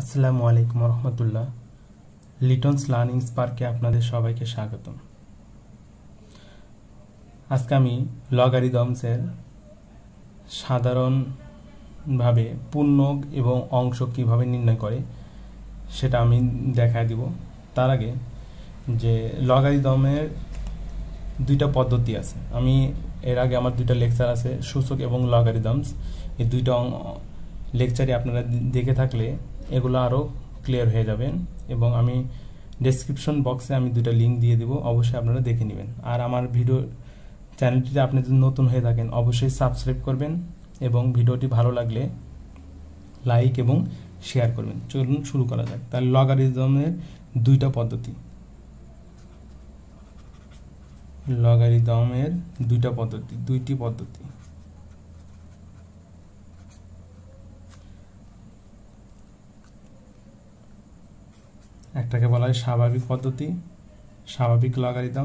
আসসালামু আলাইকুম রহমতুল্লাহ। লিটনস লার্নিং স্পার্কে আপনাদের সবাইকে স্বাগতম। আজকে আমি লগারিদমসের সাধারণভাবে পূর্ণক এবং অংশ কিভাবে নির্ণয় করে সেটা আমি দেখায় দিব। তার আগে যে লগারিদমের দুইটা পদ্ধতি আছে, আমি এর আগে আমার দুইটা লেকচার আছে সূচক এবং লগারিদমস। এই দুইটা লেকচারে আপনারা দেখে থাকলে এগুলো আরও ক্লিয়ার হয়ে যাবেন, এবং আমি ডেসক্রিপশন বক্সে আমি দুইটা লিঙ্ক দিয়ে দেবো, অবশ্যই আপনারা দেখে নেবেন। আর আমার ভিডিও চ্যানেলটিতে আপনি যদি নতুন হয়ে থাকেন অবশ্যই সাবস্ক্রাইব করবেন, এবং ভিডিওটি ভালো লাগলে লাইক এবং শেয়ার করবেন। চলুন শুরু করা যাক। তাহলে লগারিদমের দুইটা পদ্ধতি, লগারিদমের দুইটি পদ্ধতি। একটাকে বলা হয় স্বাভাবিক পদ্ধতি, স্বাভাবিক লগারিদম,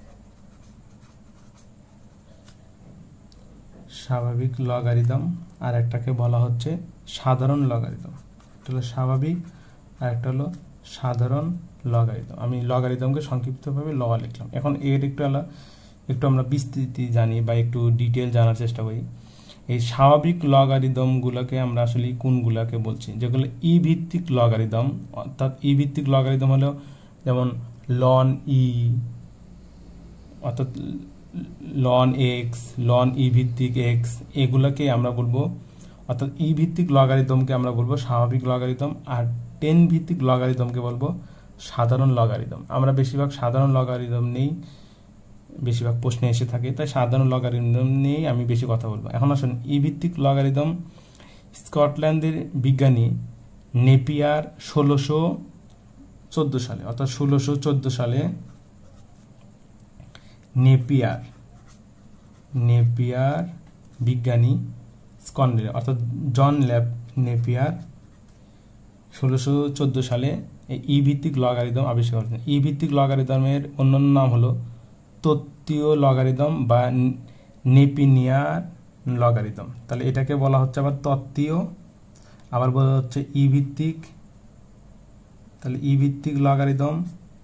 স্বাভাবিক লগারিদম, আর একটাকে বলা হচ্ছে সাধারণ লগারিদম। একটা হলো স্বাভাবিক আর একটা হলো সাধারণ লগারিদম। আমি লগারিদমকে সংক্ষিপ্তভাবে ল লিখলাম। এখন এর একটু আমরা বিস্তৃতি জানি বা একটু ডিটেল জানার চেষ্টা করি। এই স্বাভাবিক লগারিদমগুলোকে আমরা আসলে কোনগুলোকে বলছি? যেগুলো ই ভিত্তিক লগারিদম, অর্থাৎ ই ভিত্তিক লগারিদম হলো যেমন লন ই, অর্থাৎ লন এক্স, লন ই ভিত্তিক এক্স, এগুলোকে আমরা বলবো, অর্থাৎ ই ভিত্তিক লগারিদমকে আমরা বলবো স্বাভাবিক লগারিদম, আর 10 ভিত্তিক লগারিদমকে বলবো সাধারণ লগারিদম। আমরা বেশিরভাগ সাধারণ লগারিদম নেই, বেশিরভাগ প্রশ্নে এসে থাকে, তাই সাধারণ লগারিদম নিয়েই আমি বেশি কথা বলবো। এখন আসুন ই ভিত্তিক লগারিদম। স্কটল্যান্ডের বিজ্ঞানী নেপিয়ার 1614 সালে, অর্থাৎ 1614 সালে নেপিয়ার বিজ্ঞানী স্কটল্যান্ডের, অর্থাৎ জন ল্যাব নেপিয়ার 1614 সালে ই ভিত্তিক লগারিদম আবিষ্কার করেছেন। ই ভিত্তিক লগারিদমের অন্যান্য নাম হলো তত্ত্বীয় লগারিদম বা নেপিয়ার লগারিদম। তাহলে এটাকে বলা হচ্ছে আবার তত্ত্বীয়, আবার বলা হচ্ছে ই ভিত্তিক। তাহলে ই ভিত্তিক লগারিদম,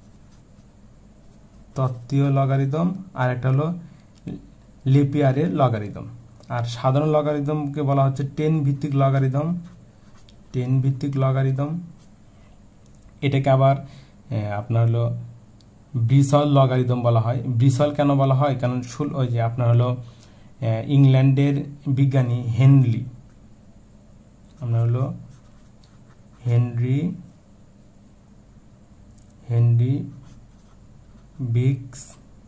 তত্ত্বীয় লগারিদম, আর একটা হলো নেপিয়ারের লগারিদম। আর সাধারণ লগারিদমকে বলা হচ্ছে 10 ভিত্তিক লগারিদম, 10 ভিত্তিক লগারিদম। এটাকে আবার আপনার হলো ব্রিসল লগারিদম বলা হয়। ব্রিসল কেন বলা হয়? কারণ ওই যে আপনার হলো ইংল্যান্ডের বিজ্ঞানী হেনরি বিক্স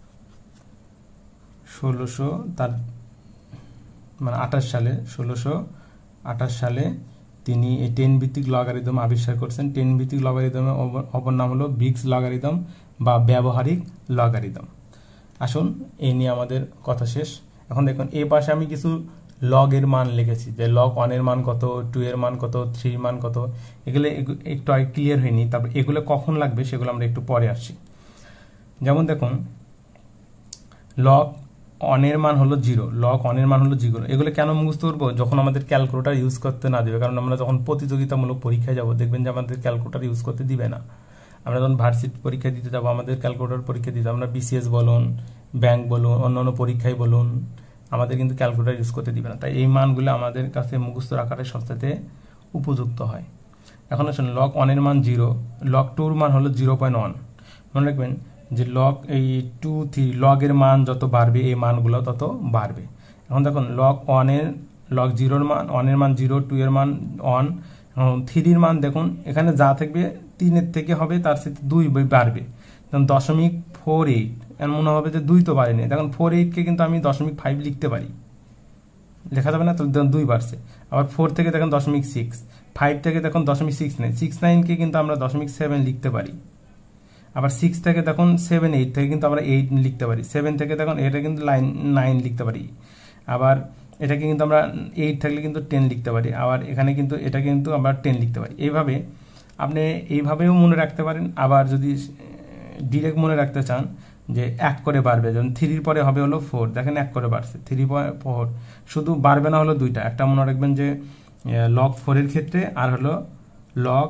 1628 সালে তিনি এই 10 ভিত্তিক লগারিদম আবিষ্কার করছেন। 10 ভিত্তিক লগারিদমের অপর নাম হলো বিক্স লগারিদম বা ব্যবহারিক লগারিদম। আসুন এই নিয়ে আমাদের কথা শেষ। এখন দেখুন এই পাশে আমি কিছু লগের মান লিখেছি, যে লগ 1 এর মান কত, 2 এর মান কত, 3 এর মান কত, এগুলো একটু আগে ক্লিয়ার হয়নি। তারপর এগুলো কখন লাগবে সেগুলো আমরা একটু পরে আসছি। যেমন দেখুন লগ 1 এর মান হলো 0, লগ 1 এর মান হলো 0। এগুলো কেন মুখস্থ করবো? যখন আমাদের ক্যালকুলেটর ইউজ করতে না দেবে। কারণ আমরা যখন প্রতিযোগিতামূলক পরীক্ষায় যাব দেখবেন যে আমাদের ক্যালকুলেটর ইউজ করতে দিবে না। আমরা যখন ভার্সিটি পরীক্ষা দিতে যাবো, আমাদের ক্যালকুলেটর পরীক্ষা দিতে, আমরা বিসিএস বলুন, ব্যাংক বলুন, অন্যান্য পরীক্ষায় বলুন, আমাদের কিন্তু ক্যালকুলেটর ইউজ করতে দিবে না। তাই এই মানগুলো আমাদের কাছে মুখস্থ রাখাটা সবচেয়ে উপযুক্ত হয়। এখন আসুন লগ 1 এর মান 0, লগ 2 এর মান হলো 0.1। মনে রাখবেন যে লগ 2, 3 লগের মান যত বাড়বে এই মানগুলো তত বাড়বে। এখন দেখুন লগ 0 এর মান 1 এর মান 0, 2 এর মান 1, 3 এর মান দেখুন এখানে যা থাকবে 3 এর থেকে হবে তার সাথে 2 বাড়বে। যেমন 0.48, এমন মনে হবে যে 2 তো বাড়েনি, দেখুন 48কে কিন্তু আমি 0.5 লিখতে পারি, লেখা যাবে না? তাহলে 2 বাড়ছে। আবার 4 থেকে দেখুন 0.6, 5 থেকে দেখুন 0.69, 69কে কিন্তু আমরা 0.7 লিখতে পারি। আবার 6 থেকে দেখুন 7, 8 থেকে কিন্তু আমরা 8 লিখতে পারি। 7 থেকে দেখুন এটা কিন্তু 9 লিখতে পারি। আবার এটাকে কিন্তু আমরা 8 থাকলে কিন্তু 10 লিখতে পারি। আবার এখানে কিন্তু এটা কিন্তু আমরা 10 লিখতে পারি। এইভাবে আপনি এইভাবেও মনে রাখতে পারেন। আবার যদি ডিরেক্ট মনে রাখতে চান যে 1 করে বাড়বে, যেমন 3 পরে হবে হলো 4, দেখেন 1 করে বাড়ছে, 3.4। শুধু বাড়বে না হলো দুইটা, একটা মনে রাখবেন যে লগ 4 এর ক্ষেত্রে আর হলো লগ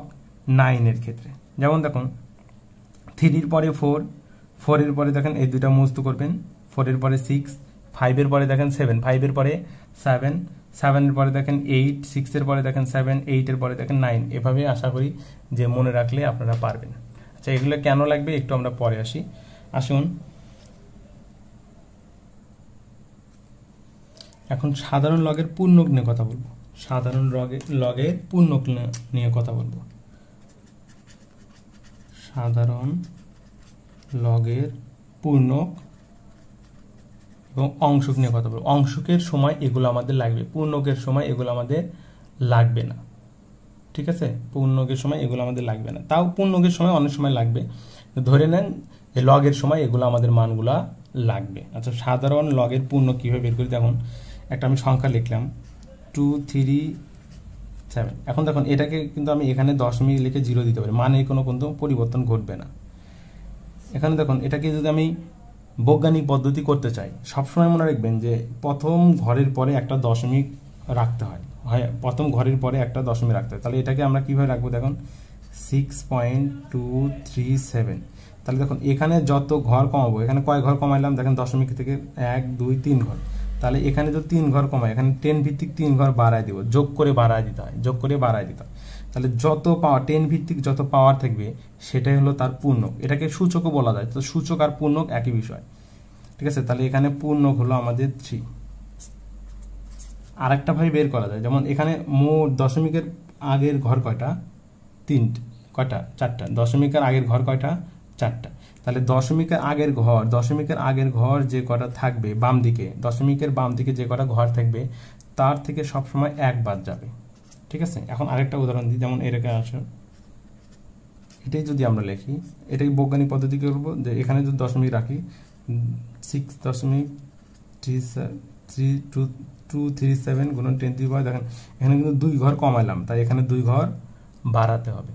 9 এর ক্ষেত্রে। যেমন দেখুন 3 এর পরে 4, 4 এর পরে দেখেন এই দুইটা মুক্ত করবেন, 4 এর পরে 6, 5 এর পরে দেখেন 7, 5 এর পরে 7, 7 এর পরে দেখেন 8, 6 এর পরে দেখেন 7, 8 এর পরে দেখেন 9। এভাবে আশা করি যে মনে রাখলে আপনারা পারবেন। আচ্ছা, এগুলো কেন লাগবে একটু আমরা পরে আসি। আসুন এখন সাধারণ লগের পূর্ণক নিয়ে কথা বলবো। সাধারণ লগের পূর্ণক নিয়ে কথা বলবো। সাধারণ লগের পূর্ণক এবং অংশক নিয়ে কথা বলবো। অংশকের সময় এগুলো আমাদের লাগবে, পূর্ণকের সময় এগুলো আমাদের লাগবে না। ঠিক আছে, পূর্ণকের সময় এগুলো আমাদের লাগবে না, তাও পূর্ণকের সময় অনেক সময় লাগবে। ধরে নেন যে লগের সময় এগুলো আমাদের মানগুলা লাগবে। আচ্ছা, সাধারণ লগের পূর্ণক কিভাবে বের করি? দেখুন একটা আমি সংখ্যা লিখলাম 2, 3, 7। এখন দেখুন এটাকে কিন্তু আমি এখানে দশমিক লিখে 0 দিতে পারি, মানে কোনো কিন্তু পরিবর্তন ঘটবে না। এখানে দেখুন এটাকে যদি আমি বৈজ্ঞানিক পদ্ধতি করতে চাই, সবসময় মনে রাখবেন যে প্রথম ঘরের পরে একটা দশমিক রাখতে হয়, প্রথম ঘরের পরে একটা দশমিক রাখতে হয়। তাহলে এটাকে আমরা কিভাবে রাখবো? দেখুন 6.237। তাহলে দেখুন এখানে যত ঘর কমাবো, এখানে কয় ঘর কমাইলাম? দেখেন দশমিক থেকে 1, 2, 3 ঘর। তাহলে এখানে যদি 3 ঘর কমাই, এখানে 10 ভিত্তিক 3 ঘর বাড়ায় দিব, যোগ করে বাড়ায় দিতে হয়, যোগ করে বাড়ায় দিতে হয়। তাহলে যত পাওয়ার 10 ভিত্তিক যত পাওয়ার থাকবে সেটাই হলো তার পূর্ণক। এটাকে সূচকও বলা যায়, তো সূচক আর পূর্ণক একই বিষয়। ঠিক আছে, তাহলে এখানে পূর্ণক হলো আমাদের 3। আরেকটা ভাবে বের করা যায়, যেমন এখানে মোট দশমিকের আগের ঘর কয়টা? 3টে। কয়টা? 4টা। দশমিকের আগের ঘর কয়টা? 4টা। তাহলে দশমিকের আগের ঘর যে কটা থাকবে বাম দিকে, দশমিকের বাম দিকে যে কটা ঘর থাকবে তার থেকে সবসময় 1 বাদ যাবে। ঠিক আছে, এখন আরেকটা উদাহরণ দিই, যেমন এরকম আসে, এটাই যদি আমরা লিখি, এটাই বৈজ্ঞানিক পদ্ধতি করবো, যে এখানে যদি দশমিক রাখি 6.237 গুণন 10 to the power, দেখেন এখানে কিন্তু 2 ঘর কমাইলাম, তাই এখানে 2 ঘর বাড়াতে হবে।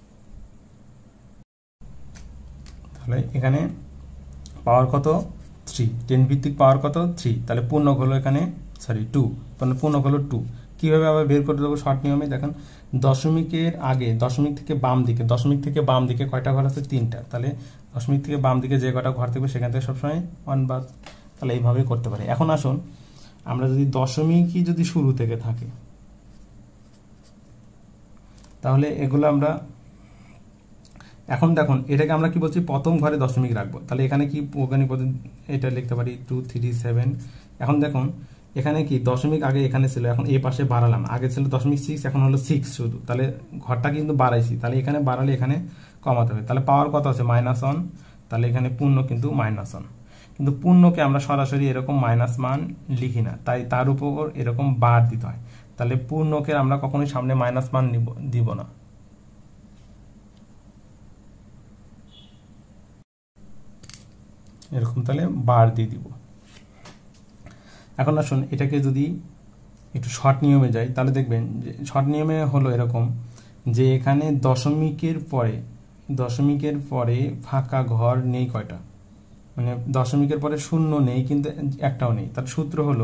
তাহলে এখানে পাওয়ার কত? 3। 10 ভিত্তিক পাওয়ার কত? 3। তাহলে পূর্ণক হলো এখানে 2, তাহলে পূর্ণক হলো 2। কিভাবে আবার বের করে দেবো? শর্ট নিয়মে দেখেন দশমিকের আগে, দশমিক থেকে বাম দিকে কয়টা ঘর আছে? 3টা। তাহলে দশমিক থেকে বাম দিকে যে কয়টা ঘর থাকবে সেখান থেকে সবসময় 1 বাদ। তাহলে এইভাবে করতে পারি। এখন আসুন আমরা যদি দশমিকই যদি শুরু থেকে থাকে, তাহলে এগুলো আমরা এখন দেখুন এটাকে আমরা কি বলছি? প্রথম ঘরে দশমিক রাখবো। তাহলে এখানে কি বৈজ্ঞানিক পদ্ধতি? এটা লিখতে পারি 2, 3, 7। এখন দেখুন এখানে কি দশমিক আগে এখানে ছিল, এখন এই পাশে বাড়ালাম, আগে ছিল 0.6, এখন হলো 6 শুধু। তাহলে ঘরটা কিন্তু বাড়াইছি, তাহলে এখানে বাড়ালে এখানে কমাতে হবে। তাহলে পাওয়ার কত আছে? -1। তাহলে এখানে পূর্ণ কিন্তু -1। কিন্তু পূর্ণকে আমরা সরাসরি এরকম মাইনাস মান লিখি না, তাই তার উপর এরকম বার দিতে হয়। তাহলে পূর্ণকে আমরা কখনোই সামনে মাইনাস মান দিব না। এরকম তাহলে বার দিয়ে দিব। এখন আসুন এটাকে যদি একটু শর্ট নিয়মে যাই, তাহলে দেখবেন যে শর্ট নিয়মে হলো এরকম যে এখানে দশমিকের পরে ফাঁকা ঘর নেই কয়টা? মানে দশমিকের পরে শূন্য নেই, কিন্তু একটাও নেই। তার সূত্র হলো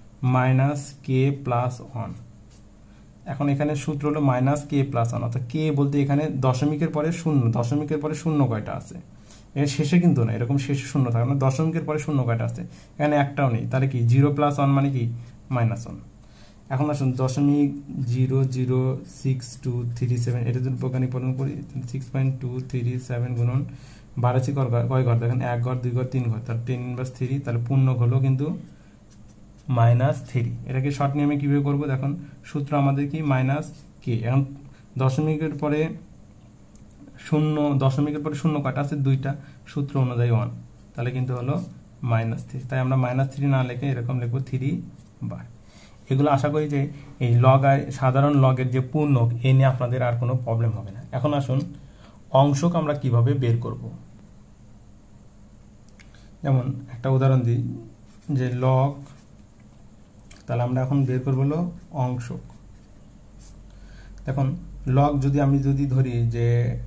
-k+1। এখন এখানে সূত্র হলো -k+1, অর্থাৎ k বলতে এখানে দশমিকের পরে শূন্য কয়টা আছে? এর শেষে কিন্তু না, এরকম শেষে শূন্য থাকে না, দশমিকের পরে শূন্য কয়টা আছে? এখানে একটাও নেই। তাহলে কি 0+1 মানে কি? -1। এখন আসুন 0.00627, এটা যদি বৈজ্ঞানিক পদ্ধতি করি 6.237 গুণন বাড়াচ্ছি কয় ঘর? দেখেন 1 ঘর, 2 ঘর, 3 ঘর, তার 10^3। তাহলে পূর্ণক হলো কিন্তু -3। এটাকে শর্ট নিয়মে কিভাবে করবো? দেখুন সূত্র আমাদের কি? -k। এখন দশমিকের পরে শূন্য কয়টা আছে? 2টা। সূত্র অনুযায়ী 1, তাহলে কিন্তু হলো -3। তাই আমরা -3 না লিখে এরকম লিখবো 3 বার। এগুলো আশা করি যে এই সাধারণ লগের যে পূর্ণক, এ নিয়ে আপনাদের আর কোনো প্রবলেম হবে না। এখন আসুন অংশক আমরা কিভাবে বের করব। যেমন একটা উদাহরণ দিই, যে লগ, তাহলে আমরা এখন বের করবো হলো অংশক। দেখুন লগ আমি যদি ধরি যে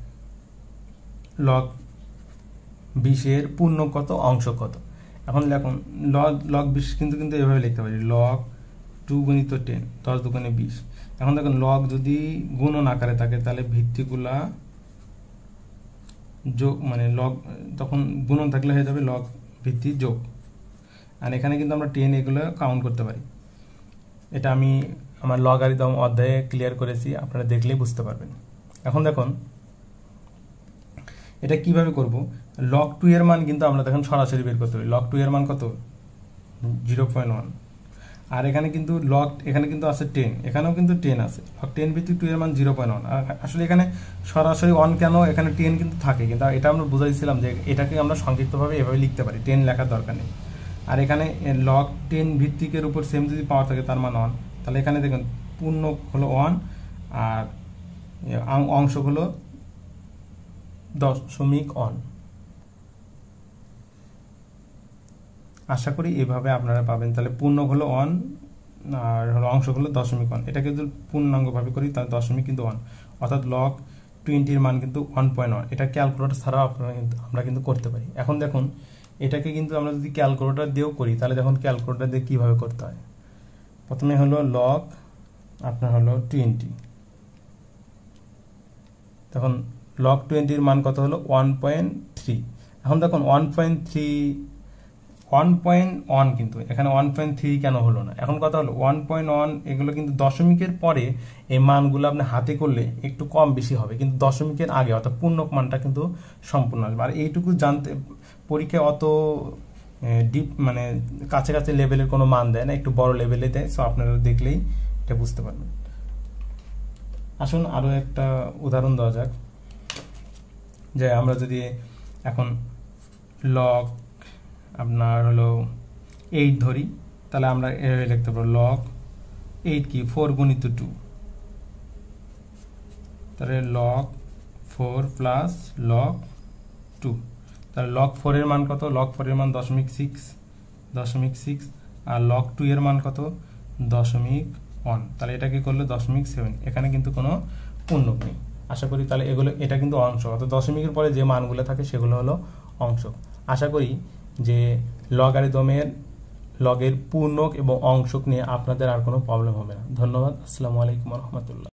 লগ 20-এর পূর্ণক কত, অংশক কত। এখন দেখুন লগ 20 কিন্তু এভাবে লিখতে পারি, লগ 2 গুণিত 10, 10 দুগুণে 20। এখন দেখুন লগ যদি গুণন আকারে থাকে তাহলে ভিত্তিগুলা যোগ, মানে লগ তখন গুণন থাকলে হয়ে যাবে লগ ভিত্তি যোগ। আর এখানে কিন্তু আমরা 10 এগুলো কাউন্ট করতে পারি। এটা আমি আমার লগারিদম অধ্যায়ে ক্লিয়ার করেছি, আপনারা দেখলেই বুঝতে পারবেন। এখন দেখুন এটা কিভাবে করব। লগ 2 এর মান কিন্তু আমরা দেখুন সরাসরি বের করতে পারি। লগ 2 এর মান কত? 0.1। আর এখানে কিন্তু এখানে কিন্তু আছে 10, এখানেও কিন্তু 10 আছে। লগ 10 ভিত্তিক 2 এর মান 0.1। আর আসলে এখানে সরাসরি 1 কেন, এখানে 10 কিন্তু থাকে, কিন্তু এটা আমরা বুঝাইছিলাম যে এটাকে আমরা সংক্ষিপ্তভাবে এভাবে লিখতে পারি, 10 লেখার দরকার নেই। আর এখানে লগ 10 ভিত্তিকের উপর সেম যদি পাওয়ার থাকে তার মান 1, তাহলে এখানে দেখুন পূর্ণ হলো 1 আর অংশ হলো 0.1। আশা করি এভাবে আপনারা পাবেন। তাহলে পূর্ণ হলো 1 আর হলো অংশ হলো 0.1। এটাকে যদি পূর্ণাঙ্গভাবে করি তাহলে 0.1, অর্থাৎ লগ 20 এর মান কিন্তু 1.1। এটা ক্যালকুলেটর ছাড়াও আমরা কিন্তু করতে পারি। এখন দেখুন এটাকে কিন্তু আমরা যদি ক্যালকুলেটর দিয়েও করি তাহলে দেখুন ক্যালকুলেটর দিয়ে কীভাবে করতে হয়। প্রথমে হলো লগ আপনার হলো 20, তখন লগ 20 এর মান কত হলো 1.3। এখন দেখুন 1.1 কিন্তু এখানে 1.3 কেন হলো না? এখন কথা হলো 1.1 এগুলো কিন্তু দশমিকের পরে এই মানগুলো আপনি হাতে করলে একটু কম বেশি হবে, কিন্তু দশমিকের আগে অর্থাৎ পূর্ণক মানটা কিন্তু সম্পূর্ণ আসবে। আর এইটুকু জানতে পরীক্ষায় অত ডিপ মানে কাছে কাছে লেভেলের কোনো মান দেয় না, একটু বড় লেভেলে দেয়। সো আপনারা দেখলেই এটা বুঝতে পারবেন। আসুন আরও একটা উদাহরণ দেওয়া যাক, যে আমরা যদি এখন লগ আপনার হলো 8 ধরি, তাহলে আমরা এভাবে লিখতে পারবো লগ 8 কি 4 গুণিত 2, তাহলে লগ 4 প্লাস লগ 2। তাহলে লগ 4 এর মান কত? লগ 4 এর মান 0.6, আর লগ 2 এর মান কত? 0.1। তাহলে এটা কি করলো 0.7। এখানে কিন্তু কোনো পূর্ণক নেই। আশা করি তাহলে এটা কিন্তু অংশ, অর্থাৎ দশমিকের পরে যে মানগুলো থাকে সেগুলো হলো অংশ। আশা করি যে লগারিদমের লগের পূর্ণক এবং অংশক নিয়ে আপনাদের আর কোনো প্রবলেম হবে না। ধন্যবাদ। আসসালামু আলাইকুম ওয়া রাহমাতুল্লাহ।